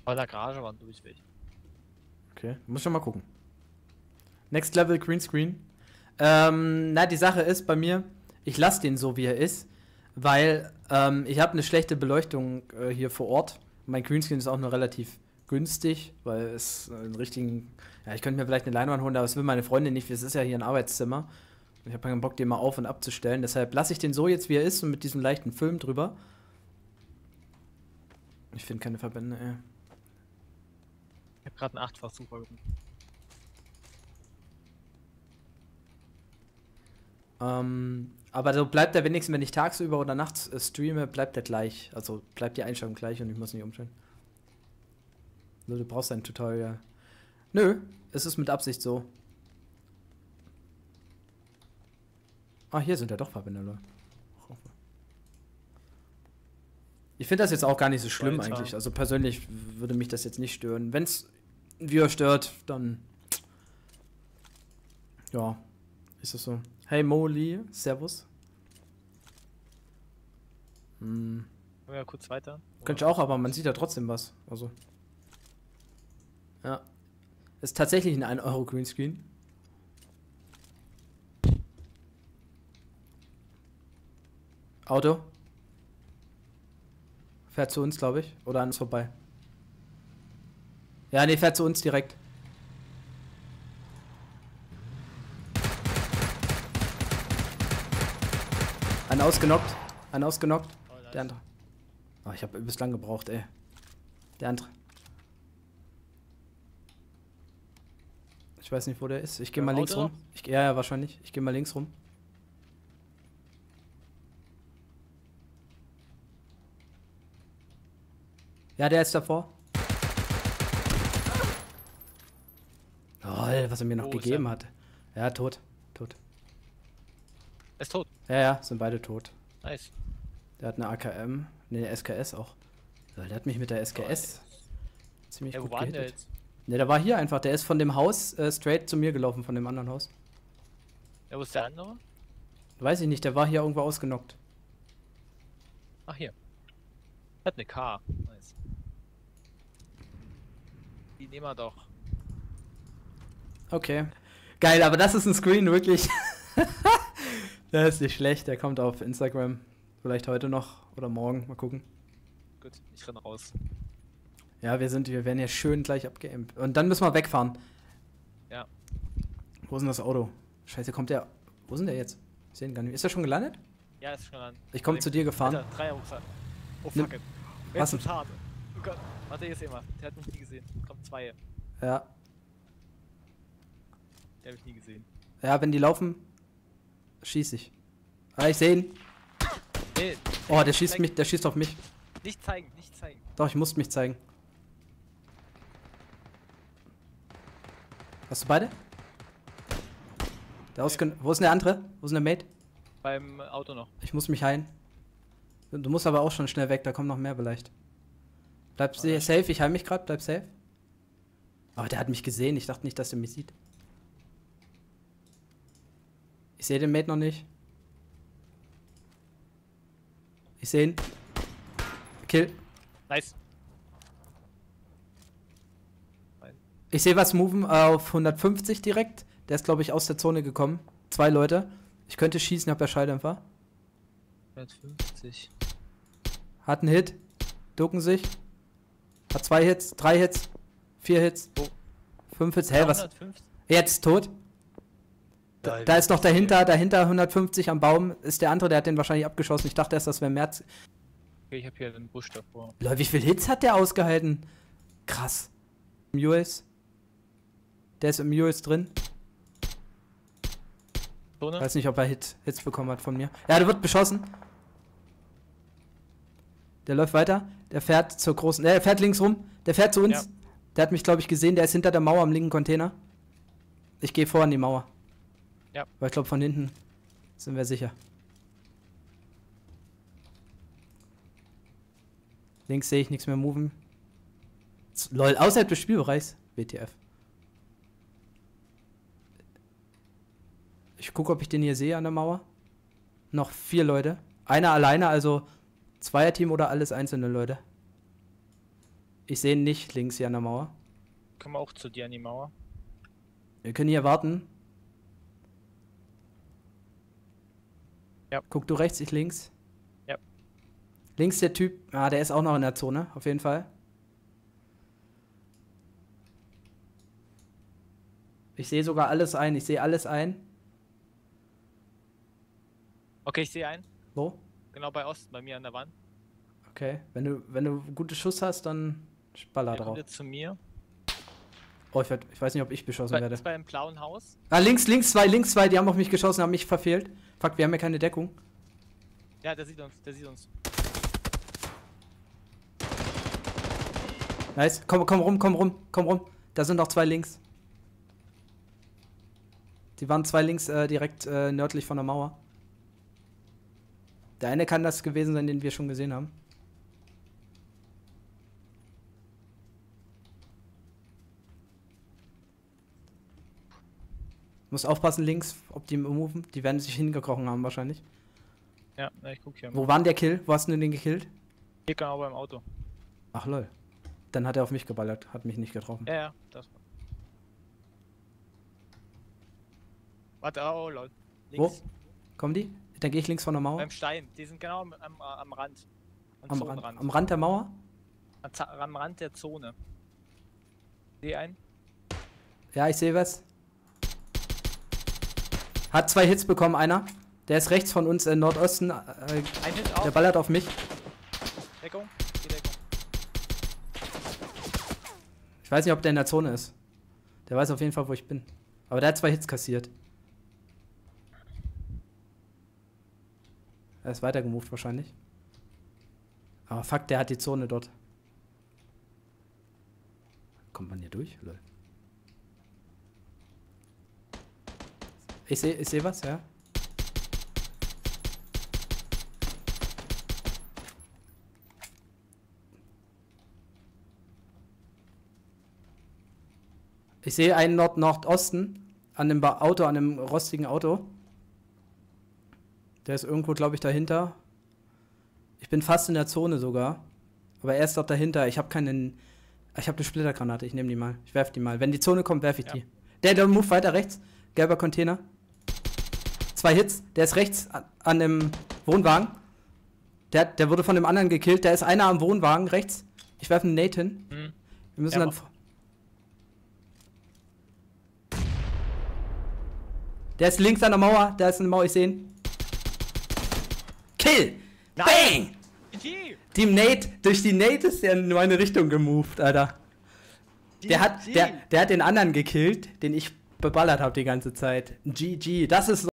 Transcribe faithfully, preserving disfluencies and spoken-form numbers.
Bei der Garage waren durchweg. Okay, muss schon mal gucken. Next Level Greenscreen. Ähm, na, die Sache ist bei mir, ich lasse den so, wie er ist, weil ähm, ich habe eine schlechte Beleuchtung äh, hier vor Ort. Mein Greenscreen ist auch nur relativ günstig, weil es äh, einen richtigen, ja, ich könnte mir vielleicht eine Leinwand holen, aber das will meine Freundin nicht, es ist ja hier ein Arbeitszimmer. Ich habe keinen Bock, den mal auf- und abzustellen, deshalb lasse ich den so jetzt, wie er ist und mit diesem leichten Film drüber. Ich finde keine Verbände, ey. Ich habe gerade einen Achtfach-Sucher gefunden. Ähm, aber so bleibt er wenigstens, wenn ich tagsüber oder nachts äh, streame, bleibt er gleich. Also bleibt die Einstellung gleich und ich muss nicht umstellen. Nur du brauchst ein Tutorial. Nö, es ist mit Absicht so. Ah, hier sind ja doch Verbände, Leute. Ich finde das jetzt auch gar nicht so schlimm Weiter. eigentlich. Also persönlich würde mich das jetzt nicht stören. Wenn es ein Viewer stört, dann ja, ist das so. Hey Moli, servus. Hm. Können wir ja kurz weiter? Könnte ich auch, aber man sieht ja trotzdem was. Also. Ja. Ist tatsächlich ein ein Euro Greenscreen. Auto. Fährt zu uns, glaube ich. Oder an uns vorbei. Ja, nee, fährt zu uns direkt. Ein ausgenockt. Ein ausgenockt. Oh, Der andere. Oh, ich habe übelst lang gebraucht, ey. Der andere. Ich weiß nicht, wo der ist. Ich gehe mal links Auto rum. Ich, ja, ja, wahrscheinlich. Ich gehe mal links rum. Ja, der ist davor. Oh, was er mir noch Wo ist gegeben er? hat. Ja, tot. Tot. Er ist tot. Ja, ja, sind beide tot. Nice. Der hat eine A K M. Ne, eine S K S auch. So, der hat mich mit der S K S ziemlich Ey, wo gut war denn der gehittet. jetzt? Ne, der war hier einfach. Der ist von dem Haus äh, straight zu mir gelaufen, von dem anderen Haus. Ja, wo ist der andere? Weiß ich nicht, der war hier irgendwo ausgenockt. Ach, hier. Hat eine K. Nice. Die nehmen wir doch. Okay. Geil, aber das ist ein Screen, wirklich. Der ist nicht schlecht, der kommt auf Instagram. Vielleicht heute noch oder morgen, mal gucken. Gut, ich renn raus. Ja, wir sind, wir werden hier schön gleich abgeämpt. Und dann müssen wir wegfahren. Ja. Wo ist denn das Auto? Scheiße, kommt der. Wo ist denn der jetzt? Ich sehe ihn gar nicht. Ist der schon gelandet? Ja, ist schon an. Ich komme zu dir gefahren. Alter, drei Rucksack. Oh Nimm- fuck it. Was Jetzt ist denn? hart. Oh Gott. Warte, hier ist jemand. Der hat mich nie gesehen. Kommt zwei. Ja. Der hab ich nie gesehen. Ja, wenn die laufen, schieß ich. Ah, ich sehe ihn. Nee, Oh, der schießt Weg. mich, der schießt auf mich. nicht zeigen, nicht zeigen. Doch, ich muss mich zeigen. Hast du beide? Der ausgen Wo ist denn der andere? Wo ist denn der Mate? Beim Auto noch. Ich muss mich heilen. Du musst aber auch schon schnell weg, da kommen noch mehr vielleicht. Bleib Oh, ja. safe, ich heile mich gerade, bleib safe. Aber der hat mich gesehen, ich dachte nicht, dass er mich sieht. Ich sehe den Mate noch nicht. Ich sehe ihn. Kill. Nice. Ich sehe was moven auf hundertfünfzig direkt. Der ist, glaube ich, aus der Zone gekommen. Zwei Leute. Ich könnte schießen, hab ja Schalldämpfer. hundertfünfzig. Hat einen Hit. Ducken sich. Hat zwei Hits, drei Hits, vier Hits, Wo? fünf Hits. Hä, was? hundertfünfzig? Jetzt tot. Da, Geil. da ist noch dahinter, dahinter hundertfünfzig am Baum ist der andere, der hat den wahrscheinlich abgeschossen. Ich dachte erst, das wäre März. Okay, ich hab hier den Busch davor. Leute, wie viel Hits hat der ausgehalten? Krass. Im U S. Der ist im U S drin. Zone? Weiß nicht, ob er Hit, Hits bekommen hat von mir. Ja, der wird beschossen. Der läuft weiter. Der fährt zur großen. Der fährt links rum. Der fährt zu uns. Ja. Der hat mich, glaube ich, gesehen. Der ist hinter der Mauer am linken Container. Ich gehe vor an die Mauer. Ja. Weil ich glaube, von hinten sind wir sicher. Links sehe ich nichts mehr moven. Z- Lol, außerhalb des Spielbereichs. W T F. Ich gucke, ob ich den hier sehe an der Mauer. Noch vier Leute. Einer alleine, also Zweierteam oder alles einzelne Leute. Ich sehe ihn nicht links hier an der Mauer. Kommen wir auch zu dir an die Mauer. Wir können hier warten. Ja. Guck du rechts, ich links. Ja. Links der Typ. Ah, der ist auch noch in der Zone, auf jeden Fall. Ich sehe sogar alles ein. Ich sehe alles ein. Okay, ich sehe einen. Wo? Genau bei Osten, bei mir an der Wand. Okay. Wenn du, wenn du gute Schuss hast, dann baller Der kommt drauf. jetzt zu mir. Oh, ich, werd, ich weiß nicht, ob ich beschossen Bei, werde. ist bei einem blauen Haus. Ah, links, links zwei, links zwei. Die haben auf mich geschossen, haben mich verfehlt. Fuck, wir haben ja keine Deckung. Ja, der sieht uns, der sieht uns. Nice. Komm, komm rum, komm rum, komm rum. Da sind noch zwei links. Die waren zwei links äh, direkt äh, nördlich von der Mauer. Der eine kann das gewesen sein, den wir schon gesehen haben. Muss aufpassen links, ob die moven. Die werden sich hingekrochen haben wahrscheinlich. Ja, na, ich guck hier mal. Wo war denn der Kill? Wo hast du denn den gekillt? Hier genau beim Auto. Ach lol. Dann hat er auf mich geballert, hat mich nicht getroffen. Ja, ja, das war. Warte, oh lol. Links. Wo? Kommen die? Dann gehe ich links von der Mauer. Beim Stein. Die sind genau am, am, am Rand. Am, Am Zonenrand. Rand, am Rand der Mauer? Am, Za- am Rand der Zone. Seh einen. Ja, ich sehe was. Hat zwei Hits bekommen, einer. Der ist rechts von uns im Nordosten. Äh, Ein Hit der auf. ballert auf mich. Deckung. Die Deckung. Ich weiß nicht, ob der in der Zone ist. Der weiß auf jeden Fall, wo ich bin. Aber der hat zwei Hits kassiert. Er ist weitergemoved wahrscheinlich. Aber fuck, der hat die Zone dort. Kommt man hier durch? Lol. Ich sehe ich seh was, ja. Ich sehe einen Nord-Nordosten an dem Ba- Auto, an dem rostigen Auto. Der ist irgendwo, glaube ich, dahinter. Ich bin fast in der Zone sogar. Aber er ist dort dahinter. Ich habe keinen. Ich habe eine Splittergranate. Ich nehme die mal. Ich werfe die mal. Wenn die Zone kommt, werfe ich Ja. die. Der, der move weiter rechts. Gelber Container. Zwei Hits. Der ist rechts an, an dem Wohnwagen. Der, der wurde von dem anderen gekillt. Da ist einer am Wohnwagen rechts. Ich werfe einen Nate hin. Hm. Wir müssen Ja, dann. mach. Der ist links an der Mauer. Da ist eine Mauer. Ich sehe ihn. Kill! Bang! G Die Nate, durch die Nate ist der in meine Richtung gemoved, Alter. Der hat, der, der hat den anderen gekillt, den ich beballert habe die ganze Zeit. G G, das ist